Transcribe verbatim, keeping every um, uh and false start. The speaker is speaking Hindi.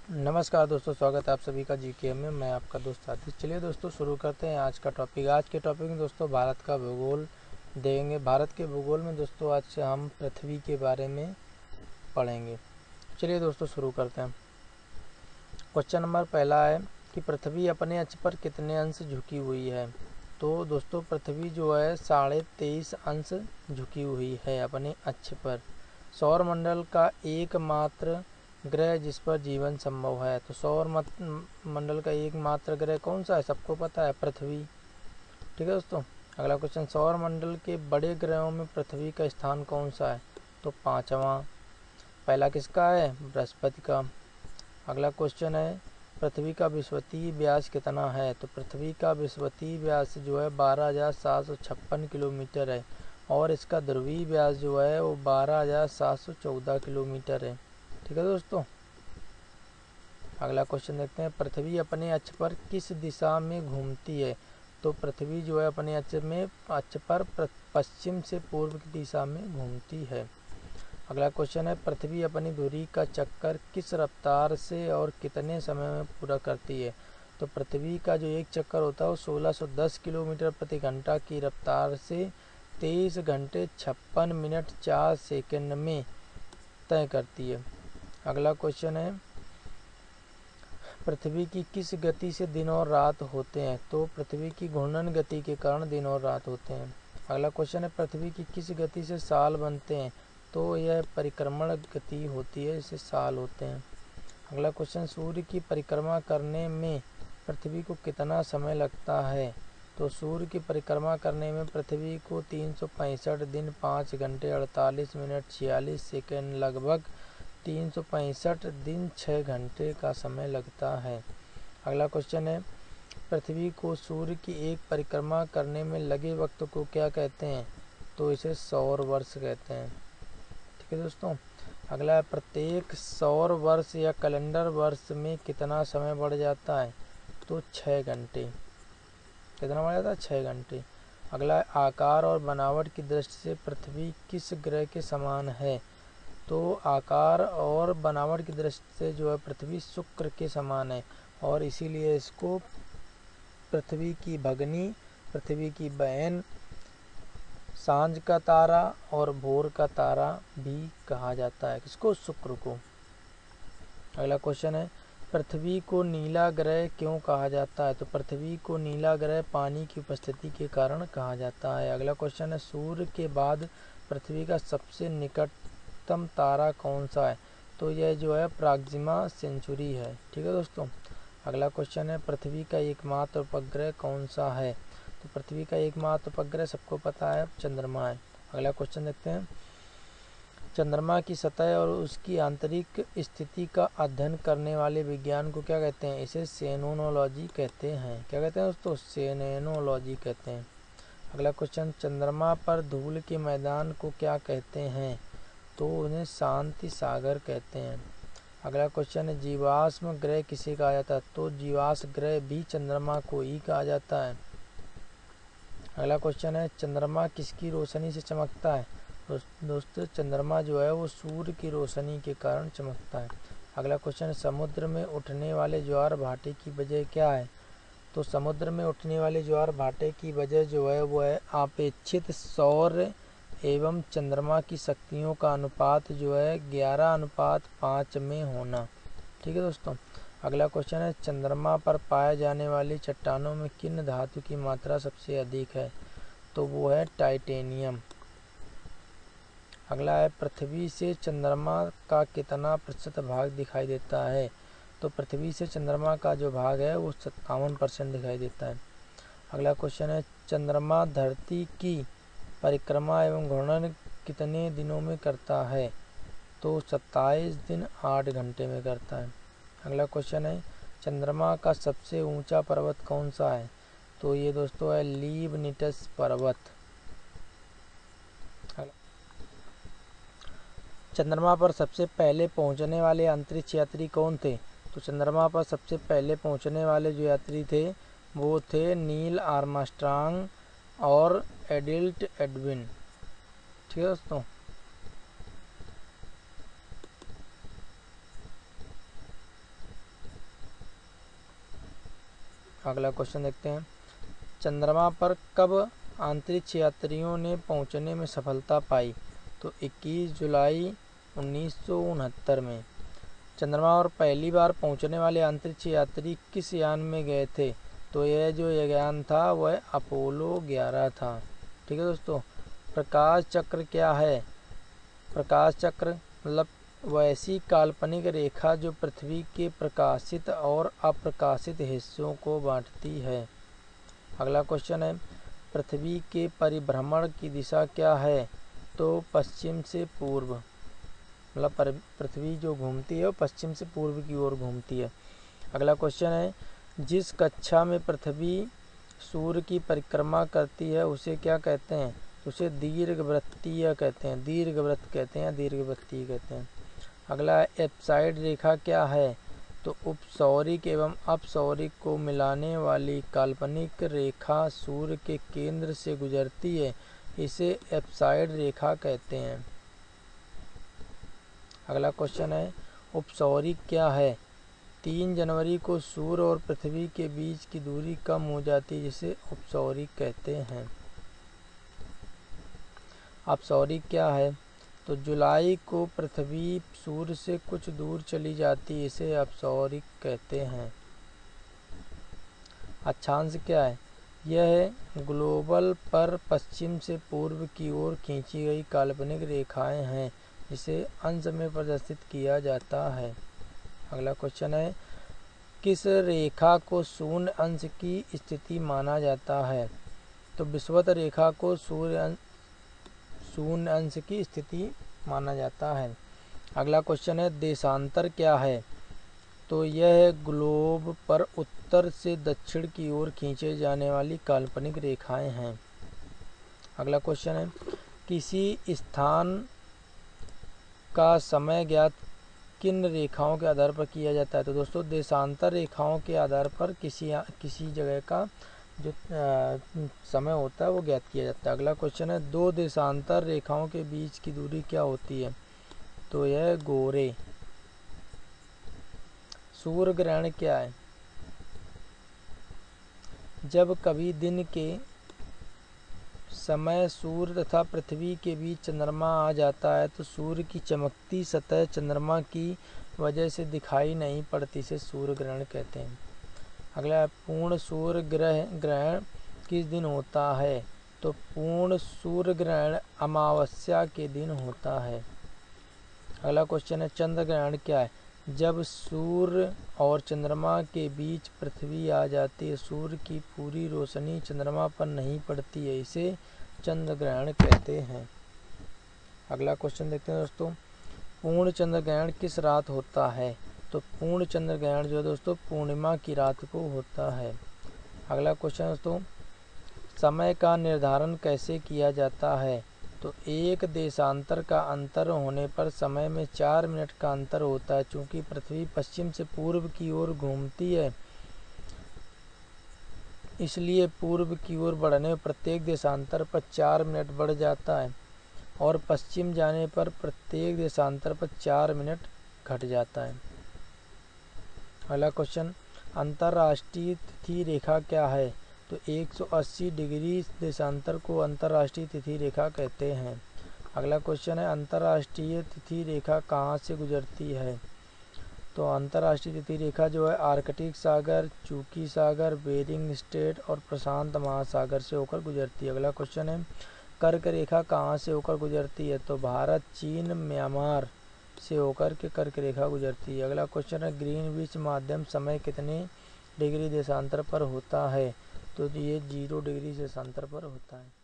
नमस्कार दोस्तों, स्वागत है आप सभी का जीके में। मैं आपका दोस्त आतिश। चलिए दोस्तों शुरू करते हैं आज का टॉपिक। आज के टॉपिक में दोस्तों भारत का भूगोल देंगे। भारत के भूगोल में दोस्तों आज से हम पृथ्वी के बारे में पढ़ेंगे। चलिए दोस्तों शुरू करते हैं। क्वेश्चन नंबर पहला है कि पृथ्वी अपने अक्ष पर कितने अंश झुकी हुई है। तो दोस्तों पृथ्वी जो है साढ़े तेईस अंश झुकी हुई है अपने अक्ष पर। सौर मंडल का एकमात्र ग्रह जिस पर जीवन संभव है। तो सौर मंडल का एकमात्र ग्रह कौन सा है, सबको पता है, पृथ्वी। ठीक है दोस्तों। अगला क्वेश्चन, सौर मंडल के बड़े ग्रहों में पृथ्वी का स्थान कौन सा है। तो पांचवा। पहला किसका है, बृहस्पति का। अगला क्वेश्चन है, पृथ्वी का विषुवतीय व्यास कितना है। तो पृथ्वी का विषुवतीय व्यास जो है बारह हजार सात सौ छप्पन किलोमीटर है और इसका ध्रुवीय व्यास जो है वो बारह हजार सात सौ चौदह किलोमीटर है। ठीक है दोस्तों। अगला क्वेश्चन देखते हैं, पृथ्वी अपने अक्ष पर किस दिशा में घूमती है। तो पृथ्वी जो है अपने अक्ष में अक्ष पर पश्चिम से पूर्व की दिशा में घूमती है। अगला क्वेश्चन है, पृथ्वी अपनी धुरी का चक्कर किस रफ्तार से और कितने समय में पूरा करती है। तो पृथ्वी का जो एक चक्कर होता है वो सोलह सौ दस किलोमीटर प्रति घंटा की रफ्तार से तेईस घंटे छप्पन मिनट चार सेकंड में तय करती है। अगला क्वेश्चन है, पृथ्वी की किस गति से दिन और रात होते हैं। तो पृथ्वी की घूर्णन गति के कारण दिन और रात होते हैं। अगला क्वेश्चन है, पृथ्वी की किस गति से साल बनते हैं। तो यह परिक्रमण गति होती है, इससे साल होते हैं। अगला क्वेश्चन, सूर्य की परिक्रमा करने में पृथ्वी को कितना समय लगता है। तो सूर्य की परिक्रमा करने में पृथ्वी को तीन सौ पैंसठ दिन पाँच घंटे अड़तालीस मिनट छियालीस सेकेंड लगभग तीन सौ पैंसठ दिन छः घंटे का समय लगता है। अगला क्वेश्चन है, पृथ्वी को सूर्य की एक परिक्रमा करने में लगे वक्त को क्या कहते हैं। तो इसे सौर वर्ष कहते हैं। ठीक है दोस्तों। अगला है, प्रत्येक सौर वर्ष या कैलेंडर वर्ष में कितना समय बढ़ जाता है। तो छः घंटे। कितना बढ़ जाता है, छः घंटे। अगला है, आकार और बनावट की दृष्टि से पृथ्वी किस ग्रह के समान है। तो आकार और बनावट की दृष्टि से जो है पृथ्वी शुक्र के समान है और इसीलिए इसको पृथ्वी की भगनी, पृथ्वी की बहन, सांझ का तारा और भोर का तारा भी कहा जाता है। किसको, शुक्र को। अगला क्वेश्चन है, पृथ्वी को नीला ग्रह क्यों कहा जाता है। तो पृथ्वी को नीला ग्रह पानी की उपस्थिति के कारण कहा जाता है। अगला क्वेश्चन है, सूर्य के बाद पृथ्वी का सबसे निकटतम तारा कौन सा है। तो यह जो है प्राक्सिमा सेंचुरी है। ठीक है दोस्तों। अगला क्वेश्चन है, पृथ्वी का एकमात्र उपग्रह कौन सा है। तो पृथ्वी का एकमात्र उपग्रह सबको पता है, चंद्रमा है। अगला क्वेश्चन देखते हैं, चंद्रमा की सतह और उसकी आंतरिक स्थिति का अध्ययन करने वाले विज्ञान को क्या कहते हैं। इसे सेनोलॉजी कहते हैं। क्या कहते हैं दोस्तों, सेनोलॉजी कहते हैं। अगला क्वेश्चन, चंद्रमा पर धूल के मैदान को क्या कहते हैं। तो उन्हें शांति सागर कहते हैं। अगला क्वेश्चन है, जीवाश्म ग्रह किसे कहा जाता है। तो जीवाश्म ग्रह भी चंद्रमा को ही कहा जाता है। अगला क्वेश्चन है, चंद्रमा किसकी रोशनी से चमकता है। दोस्तों चंद्रमा जो है वो सूर्य की रोशनी के कारण चमकता है। अगला क्वेश्चन है, समुद्र में उठने वाले ज्वार भाटे की वजह क्या है। तो समुद्र में उठने वाले ज्वार भाटे की वजह जो है वो है अपेक्षित सौर एवं चंद्रमा की शक्तियों का अनुपात जो है ग्यारह अनुपात पाँच में होना। ठीक है दोस्तों। अगला क्वेश्चन है, चंद्रमा पर पाए जाने वाली चट्टानों में किन धातु की मात्रा सबसे अधिक है। तो वो है टाइटेनियम। अगला है, पृथ्वी से चंद्रमा का कितना प्रतिशत भाग दिखाई देता है। तो पृथ्वी से चंद्रमा का जो भाग है वो सत्तावन परसेंट दिखाई देता है। अगला क्वेश्चन है, चंद्रमा धरती की परिक्रमा एवं घूर्णन कितने दिनों में करता है। तो सत्ताईस दिन आठ घंटे में करता है। अगला क्वेश्चन है, चंद्रमा का सबसे ऊंचा पर्वत कौन सा है। तो ये दोस्तों है लीबनिटस पर्वत। चंद्रमा पर सबसे पहले पहुंचने वाले अंतरिक्ष यात्री कौन थे। तो चंद्रमा पर सबसे पहले पहुंचने वाले जो यात्री थे वो थे नील आर्मस्ट्रांग और एडिल्ट एडविन। ठीक है दोस्तों। अगला क्वेश्चन देखते हैं, चंद्रमा पर कब अंतरिक्ष यात्रियों ने पहुंचने में सफलता पाई? तो इक्कीस जुलाई उन्नीस सौ उनहत्तर में। चंद्रमा पर पहली बार पहुंचने वाले अंतरिक्ष यात्री किस यान में गए थे? तो यह जो यान था वह अपोलो ग्यारह था। ठीक है दोस्तों। प्रकाश चक्र क्या है? प्रकाश चक्र मतलब वैसी काल्पनिक रेखा जो पृथ्वी के प्रकाशित और अप्रकाशित हिस्सों को बांटती है। अगला क्वेश्चन है, पृथ्वी के परिभ्रमण की दिशा क्या है? तो पश्चिम से पूर्व, मतलब पृथ्वी जो घूमती है वो पश्चिम से पूर्व की ओर घूमती है। अगला क्वेश्चन है, जिस कक्षा में पृथ्वी सूर्य की परिक्रमा करती है उसे क्या कहते हैं? उसे दीर्घवृत्तीय कहते हैं, दीर्घवृत्त कहते हैं, दीर्घवृत्तीय कहते हैं। अगला, एप्साइड रेखा क्या है? तो उपसौरिक एवं अपसौरिक को मिलाने वाली काल्पनिक रेखा सूर्य के केंद्र से गुजरती है, इसे एप्साइड रेखा कहते हैं। अगला क्वेश्चन है, उपसौरिक क्या है? तीन जनवरी को सूर्य और पृथ्वी के बीच की दूरी कम हो जाती है, जिसे उपसौरिक कहते हैं। अपसौरिक क्या है? तो जुलाई को पृथ्वी सूर्य से कुछ दूर चली जाती है, इसे अपसौरिक कहते हैं। अक्षांश क्या है? यह ग्लोबल पर पश्चिम से पूर्व की ओर खींची गई काल्पनिक रेखाएं हैं, जिसे अंश में प्रदर्शित किया जाता है। अगला क्वेश्चन है, किस रेखा को शून्य अंश की स्थिति माना जाता है? तो विषुवत रेखा को सूर्य शून्य अंश की स्थिति माना जाता है। अगला क्वेश्चन है, देशांतर क्या है? तो यह ग्लोब पर उत्तर से दक्षिण की ओर खींचे जाने वाली काल्पनिक रेखाएं हैं। अगला क्वेश्चन है, किसी स्थान का समय ज्ञात किन रेखाओं के आधार पर किया जाता है? तो दोस्तों देशांतर रेखाओं के आधार पर किसी किसी जगह का जो समय होता है वो ज्ञात किया जाता है। अगला क्वेश्चन है, दो देशांतर रेखाओं के बीच की दूरी क्या होती है? तो यह गोरे। सूर्य ग्रहण क्या है? जब कभी दिन के समय सूर्य तथा पृथ्वी के बीच चंद्रमा आ जाता है तो सूर्य की चमकती सतह चंद्रमा की वजह से दिखाई नहीं पड़ती, से सूर्य ग्रहण कहते हैं। अगला, पूर्ण सूर्य ग्रह ग्रहण किस दिन होता है? तो पूर्ण सूर्य ग्रहण अमावस्या के दिन होता है। अगला क्वेश्चन है, चंद्र ग्रहण क्या है? जब सूर्य और चंद्रमा के बीच पृथ्वी आ जाती है, सूर्य की पूरी रोशनी चंद्रमा पर नहीं पड़ती है, इसे चंद्र ग्रहण कहते हैं। अगला क्वेश्चन देखते हैं दोस्तों, पूर्ण चंद्र ग्रहण किस रात होता है? तो पूर्ण चंद्र ग्रहण जो है दोस्तों पूर्णिमा की रात को होता है। अगला क्वेश्चन दोस्तों, समय का निर्धारण कैसे किया जाता है? तो एक देशांतर का अंतर होने पर समय में चार मिनट का अंतर होता है। चूंकि पृथ्वी पश्चिम से पूर्व की ओर घूमती है, इसलिए पूर्व की ओर बढ़ने प्रत्येक देशांतर पर चार मिनट बढ़ जाता है और पश्चिम जाने पर प्रत्येक देशांतर पर चार मिनट घट जाता है। अगला क्वेश्चन, अंतर्राष्ट्रीय तिथि रेखा क्या है? तो एक सौ अस्सी डिग्री देशांतर को अंतर्राष्ट्रीय तिथि रेखा कहते हैं। अगला क्वेश्चन है, अंतर्राष्ट्रीय तिथि रेखा कहाँ से गुजरती है? तो अंतर्राष्ट्रीय तिथि रेखा जो है आर्कटिक सागर, चूकी सागर, बेरिंग स्ट्रेट और प्रशांत महासागर से होकर गुजरती है। अगला क्वेश्चन है, कर्क रेखा कहाँ से होकर गुजरती है? तो भारत, चीन, म्यांमार से होकर के कर्क रेखा गुजरती है। अगला क्वेश्चन है, ग्रीनविच माध्यम समय कितने डिग्री देशांतर पर होता है? तो ये जीरो डिग्री देशांतर पर होता है।